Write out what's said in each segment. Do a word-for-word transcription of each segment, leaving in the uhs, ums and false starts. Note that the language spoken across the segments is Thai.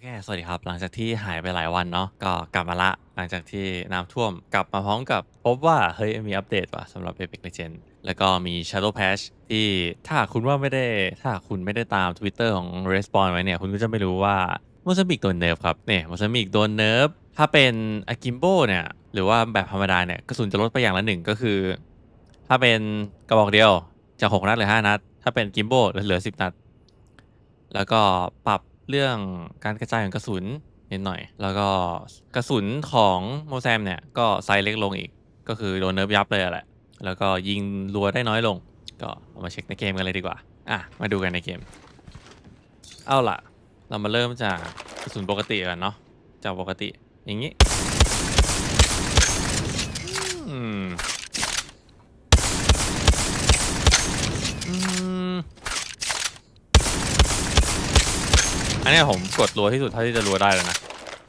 เคสวัสดีครับหลังจากที่หายไปหลายวันเนาะก็กลับมาละหลังจากที่น้ำท่วมกลับมาพร้อมกับพบว่าเฮ้ยมีอัปเดตว่ะสำหรับ Apex Legends แล้วก็มี Shadow Patch ที่ถ้าคุณว่าไม่ได้ถ้าคุณไม่ได้ตาม Twitter ของ Respawn ไว้เนี่ยคุณก็จะไม่รู้ว่าโมซัมบิกโดนเนิร์ฟครับเนี่ยโมซัมบิกโดนเนิร์ฟถ้าเป็น Akimbo เนี่ยหรือว่าแบบธรรมดาเนี่ยกระสุนจะลดไปอย่างละหนึ่งก็คือถ้าเป็นกระบอกเดียวจากหกนัดเหลือห้านัดถ้าเป็น Akimbo เหลือสิบนัดแล้วก็ปรับเรื่องการกระจายของกระสุนนิดหน่อยแล้วก็กระสุนของโมแซมเนี่ยก็ไซส์เล็กลงอีกก็คือโดนเนิร์ฟยับเลยแหละแล้วก็ยิงรัวได้น้อยลงก็เอามาเช็คในเกมกันเลยดีกว่าอ่ะมาดูกันในเกมเอาล่ะเรามาเริ่มจากกระสุนปกติกันเนาะจากปกติอย่างนี้อืมอืมอันนี้ผมกดรัวที่สุดเท่าที่จะรัวได้แล้วนะ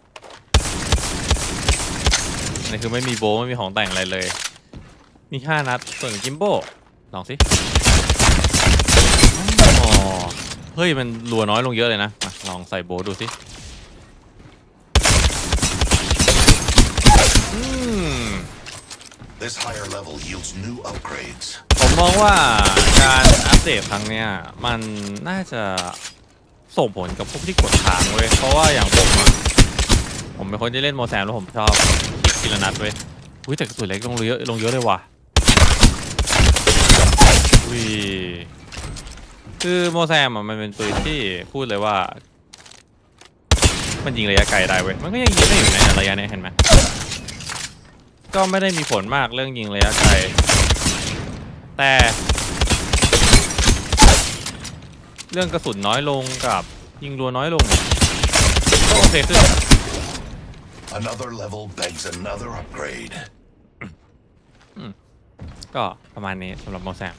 นี่คือไม่มีโบไม่มีของแต่งอะไรเลยมีห้านัดส่วนกิมโบลองสิอ๋อเฮ้ยมันรัวน้อยลงเยอะเลยนะลองใส่โบดูสิอืม This higher level yields new upgrades. ผมมองว่าการอัปเดตครั้งเนี้ยมันน่าจะส่งผลกับพวกที่กดค้างเว้ยเพราะว่าอย่างผมอะผมเป็นคนที่เล่นโมแซมแล้วผมชอบกิลนัดเว้ยอุ้ยแต่กระสุนเล็กลงเยอะลงเยอะเลยว่ะอุ้ยคือโมแซมอะมันเป็นปืนที่พูดเลยว่ามันยิงระยะไกลได้เว้ยมันก็ยังยิงได้อยู่ในระยะนี้เห็นไหมก็ไม่ได้มีผลมากเรื่องยิงระยะไกลแต่เรื่องกระสุนน้อยลงกับยิงรัวน้อยลงก็โอเคขึ้น Another level begs another upgrade. ก็ประมาณนี้สำหรับโมแซม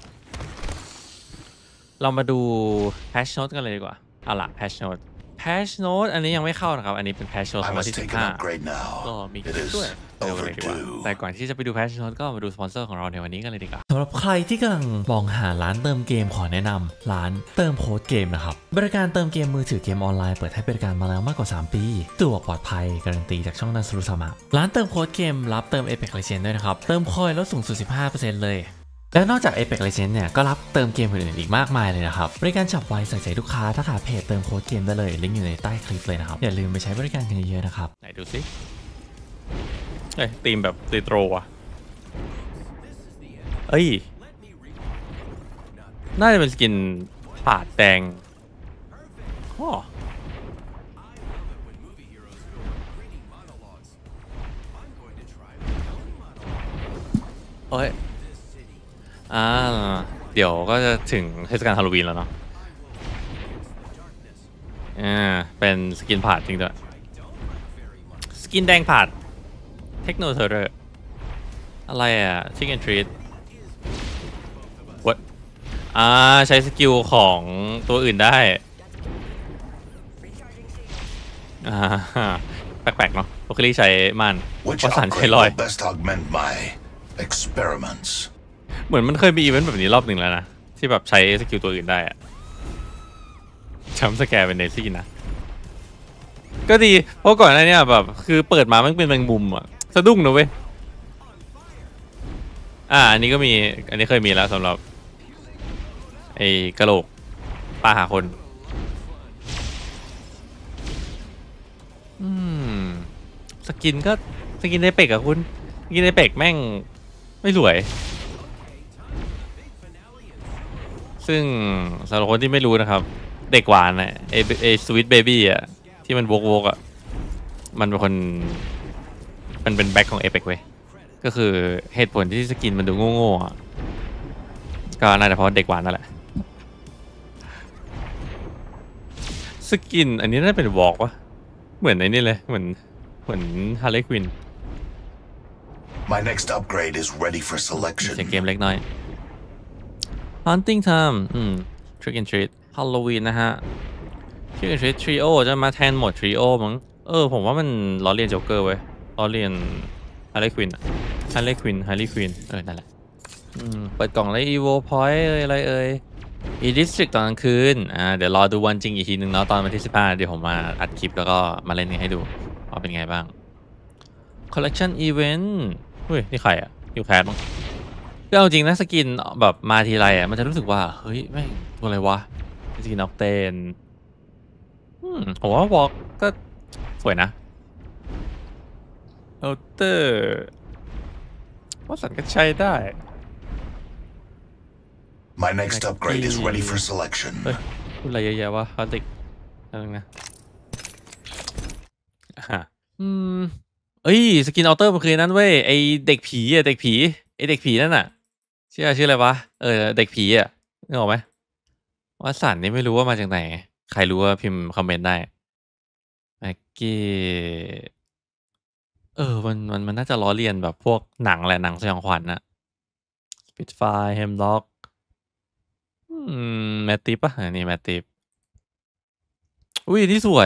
เรามาดู Patch Note กันเลยดีกว่าเอาล่ะ Patch Note Patch Note อันนี้ยังไม่เข้านะครับอันนี้เป็น Patch Note ของวันที่สิบห้าก็มีคลิปด้วยเดี๋ยวเลยดีกว่าแต่ก่อนที่จะไปดู Patch Note ก็มาดูสปอนเซอร์ของเราในวันนี้กันเลยดีกว่าสำหรับใครที่กำลังมองหาร้านเติมเกมขอแนะนำร้านเติมโค้ดเกมนะครับบริการเติมเกมมือถือเกมออนไลน์เปิดให้บริการมาแล้วมากกว่าสามปีสะดวกปลอดภัยการันตีจากช่องนันสรุสามะร้านเติมโค้ดเกมรับเติม Apex Legends ด้วยนะครับเติมคอยลดสูงสุด สิบห้าเปอร์เซ็นต์ เลยและนอกจาก Apex Legends เนี่ยก็รับเติมเกมอื่นๆอีกมากมายเลยนะครับบริการฉับไวใส่ใจลูกค้าถ้าขาเพจเติมโค้ดเกมได้เลยลิงก์อยู่ในใต้คลิปเลยนะครับอย่าลืมไปใช้บริการกันเยอะๆนะครับไหนดูสิเอ้ยธีมแบบรีโทรอ่ะเอ้ยน่าจะเป็นสกินผาดแดงอ๋อเอ้ยอ่าเดี๋ยวก็จะถึงเทศกาลฮาโลวีนแล้วเนาะอ่าเป็นสกินผาดจริงด้วยสกินแดงผาดเทคโนเทอร์อะไรอ่ะชิคเก้นทรีทวัดอ่าใช้สกิลของตัวอื่นได้อ่าแปลกๆเนาะโอเคลี่ใช้มันวสันใช้ลอย Best augment my experiments. เหมือนมันเคยมีอีเวนต์แบบนี้รอบหนึ่งแล้วนะที่แบบใช้สกิลตัวอื่นได้อะช้ำสแกร์เป็นเนซี่นะก็ดีเพราะก่อนหน้านี้แบบคือเปิดมามันเป็นแมงมุมอะสะดุ้งนะเว้ยอ่าอันนี้ก็มีอันนี้เคยมีแล้วสำหรับไอ้กระโหลกปลาหาคนอืมสกินก็สกินในเป็กอะคุณสกินในเป็กแม่งไม่สวยซึ่งสำหรับคนที่ไม่รู้นะครับเด็กหวานอะไอไอสวิตเบบี้อะที่มันโวกโวกอะมันเป็นคนมันเป็นแบ็คของเอเปกเว้ยก็คือเหตุผลที่สกินมันดูโง่ๆอะก็น่าจะเพราะเด็กหวานนั่นแหละสกินอันนี้น่าจะเป็นวอล์กวะเหมือนไอ้นี่เลยเหมือนเหมือนฮาร์เลย์ควิน My next upgrade is ready for เสียง selection. เกมเล็กน้อย Hunting Time อืม Trick and Treat Halloween นะฮะ Trick and Treat Trio จะมาแทนโหมด Trio มั้งเออผมว่ามันล้อเลียนโจ๊กเกอร์เว้ยล้อเลียนฮาร์เลย์ควินฮาร์เลย์ควินฮาร์เลย์ควินเออนั่นแหละอืมเปิดกล่องอะไร Evo Point เอ้ยอะไรเอ้ยอีดิสตริกตอนกลางคืนอ่าเดี๋ยวรอดูวันจริงอีกทีหนึ่งเนาะตอนวันที่สิบห้าเดี๋ยวผมมาอัดคลิปแล้วก็มาเล่นกันให้ดูว่าเป็นไงบ้าง Collection Event เฮ้ยนี่ใครอะยูแคสมั้งก็เอาจริงนะสกินแบบมาทีไรอะมันจะรู้สึกว่าเฮ้ยแม่งตัวอะไรวะสกินออกเตนอืมผมว่าวอล์กก็สวยนะเอาเตอร์ว่าสันก็ใช้ได้ My next upgrade is ready for เฮ้ย selection. พูดอะไรเยอะแยะวะพลาสติกอะไรนะอ่ะอืมเอ้ยสกินออเตอร์มันคือนั้นเว้ยไอเด็กผีอะเด็กผีไอเด็กผีนั่นน่ะชื่อชื่ออะไรวะเออเด็กผีอะนึกออกไหมว่าสันนี่ไม่รู้ว่ามาจากไหนใครรู้ว่าพิมพ์คอมเมนต์ได้แม็กกี้เออมันมันมันน่าจะล้อเลียนแบบพวกหนังแหละหนังสยองขวัญน่ะสปิดไฟเฮมด็อกอืมแมตติปปะอันนี้แมตติปอุ้ยนี่สวย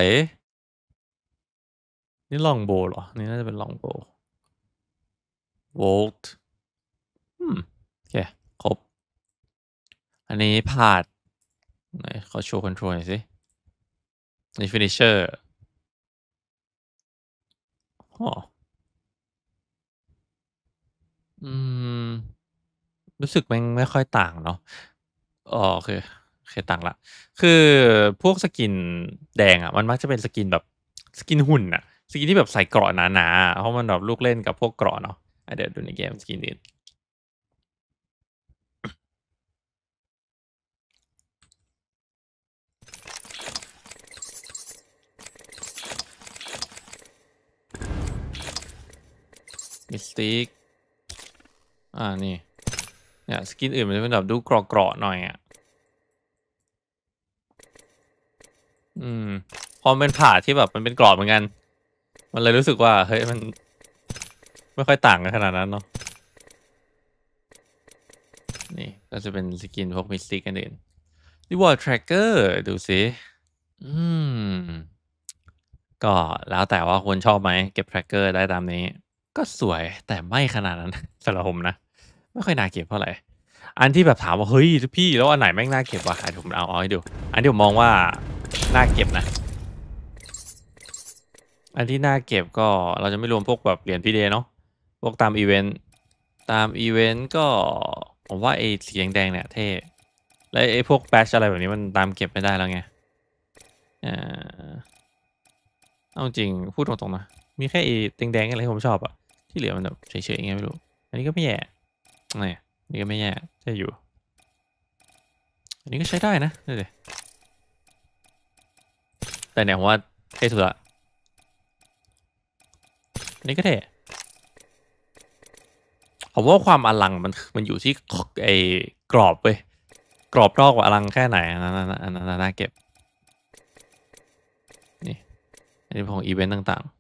นี่ลองโบเหรอ นี่น่าจะเป็นลองโบโวลต์อืมโอเค ครบ อันนี้พาดไหนขอโชว์คอนโทรลหน่อยสินี่ฟินิชเชอร์อ๋ออืม รู้สึกแม่งไม่ค่อยต่างเนาะอ๋อโอเคโอเคต่างละคือพวกสกินแดงอะมันมักจะเป็นสกินแบบสกินหุ่นอะสกินที่แบบใส่เกราะหนาๆเพราะมันแบบลูกเล่นกับพวกเกราะเนาะอ่ะเดี๋ยวดูในเกมสกินอื่นมิสติกอ่านี่เนี่ยสกินอื่นมันจะเป็นแบบดูเกราะๆหน่อยอะอืมพอมันเป็นผ่าที่แบบมันเป็นกรอบเหมือนกัน มันเลยรู้สึกว่าเฮ้ยมันไม่ค่อยต่างกันขนาดนั้นเนาะนี่ก็จะเป็นสกินพวกมิสติกกันอื่น Reward Tracker ดูสิอืมก็แล้วแต่ว่าคุณชอบไหมเก็บ tracker ได้ตามนี้ก็สวยแต่ไม่ขนาดนั้นสำหรับผมนะไม่ค่อยน่าเก็บเท่าไหร่อันที่แบบถามว่าเฮ้ยพี่แล้วอันไหนแม่งน่าเก็บวะอ่ะเดี๋ยวผมเอาเอาให้ดูอันที่ผมมองว่าน่าเก็บนะอันที่น่าเก็บก็เราจะไม่รวมพวกแบบเหรียญพีเดเนาะพวกตามอีเวนต์ตามอีเวนต์ก็ผมว่าไอ้สีแดงๆเนี่ยเท่และไอ้พวกแบชอะไรแบบนี้มันตามเก็บไม่ได้แล้วไงอ่า เอาจริงพูดตรงๆนะมีแค่ไอ้แดงๆอะไรที่ผมชอบอะที่เหลือมันแบบเฉยๆไงไม่รู้อันนี้ก็ไม่แย่นี่อันนี้ก็ไม่แย่ใช่อยู่อันนี้ก็ใช้ได้นะดูดิแต่เนี่ยผมว่าเท่สุดละอันนี้ก็เท่ผมว่าความอลังมันมันอยู่ที่ไอ้กรอบเว้ยกรอบนอกว่าอลังแค่ไหนอันนั้นอันนั้นอันนั้นน่าเก็บนี่อันนี้ของอีเวนต์ต่าง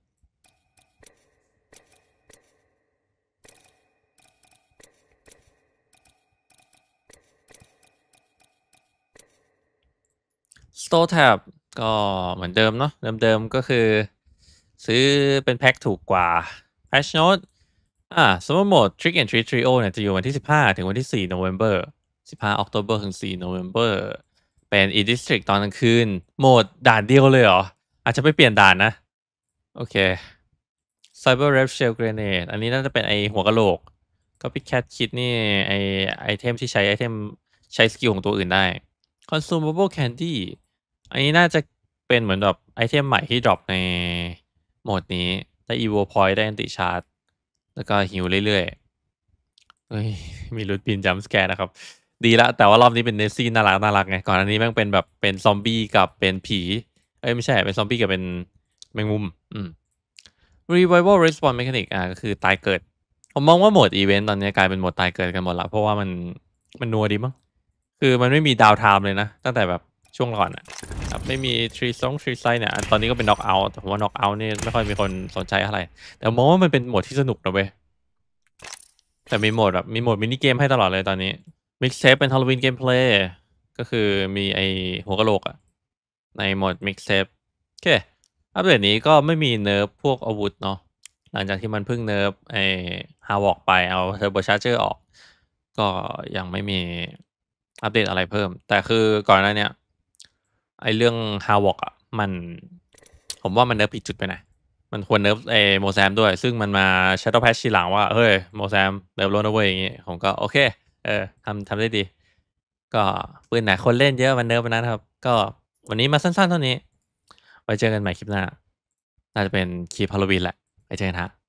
ๆ Store Tab ก็เหมือนเดิมเนาะเดิมๆก็คือซื้อเป็นแพ็คถูกกว่า Patch Note อ่า Summer Mode Trick and Treat Trio เนี่ยจะอยู่วันที่สิบห้าถึงวันที่สี่ November สิบห้า October ถึงสี่ November เป็น E-District ตอนกลางคืนโหมดด่านเดียวเลยเหรออาจจะไม่เปลี่ยนด่านนะโอเค Cyber Rev Shell Grenade อันนี้น่าจะเป็นไอหัวกะโหลก Copycat Kit นี่ไอไอเทมที่ใช้ไอเทมใช้สกิลของตัวอื่นได้ Consumable Candy อันนี้น่าจะเป็นเหมือนแบบไอเทมใหม่ที่ดรอปในโหมดนี้ได้ Evo Point ได้ Anti Charge แล้วก็ฮิวเรื่อยๆเฮ้ยมีรูทบินจัมป์สแกร์นะครับ ดีแล้วแต่ว่ารอบนี้เป็นเนสซี่น่ารักน่ารักไงก่อนอันนี้แม่งเป็นแบบเป็นซอมบี้กับเป็นผีเอ้ยไม่ใช่เป็นซอมบี้กับเป็นแมงมุมอืม Revival Respawn Mechanic อ่าก็คือตายเกิด ผมมองว่าโหมดอีเวนต์ตอนนี้กลายเป็นโหมดตายเกิดกันหมดละเพราะว่ามันมันนัวดีมั้งคือมันไม่มีดาวไทม์เลยนะตั้งแต่แบบช่วงก่อนอะครับไม่มีทรีซองทรีไซเนี่ยตอนนี้ก็เป็นน็อกเอาท์แต่ผมว่าน็อกเอาท์นี่ไม่ค่อยมีคนสนใจเท่าไหร่แต่มองว่ามันเป็นโหมดที่สนุกนะเว้ยแต่มีโหมดแบบมีโหมดมินิเกมให้ตลอดเลยตอนนี้ มิกเซฟเป็นฮาโลวีนเกมเพลย์ก็คือมีไอหัวกะโหลกอะในโหมดมิกเซฟโอเคอัปเดตนี้ก็ไม่มีเนิร์ฟพวกอาวุธเนาะหลังจากที่มันเพิ่งเนิร์ฟไอฮาวอกไปเอาเทอร์โบชาร์เจอร์ออกก็ยังไม่มีอัปเดตอะไรเพิ่ม แต่คือก่อนหน้าเนี้ยไอ้เรื่อง Havok อะมัน ผมว่ามันเนิร์ฟผิดจุดไปหน่อยมันควรเนิร์ฟไอ้ Mozam ด้วย ซึ่งมันมา Shadow Patch ทีหลังว่า เฮ้ย Mozam เนิร์ฟแล้วนะเว้ย อย่างงี้ ผมก็โอเค เออ ทำ ทำได้ดี ก็ปืนไหนคนเล่นเยอะมันเนิร์ฟอันนั้นครับ ก็วันนี้มาสั้น ๆ เท่านี้ ไว้เจอกันใหม่คลิปหน้า น่าจะเป็นคลิป Halloween แหละ ไว้เจอกันครับ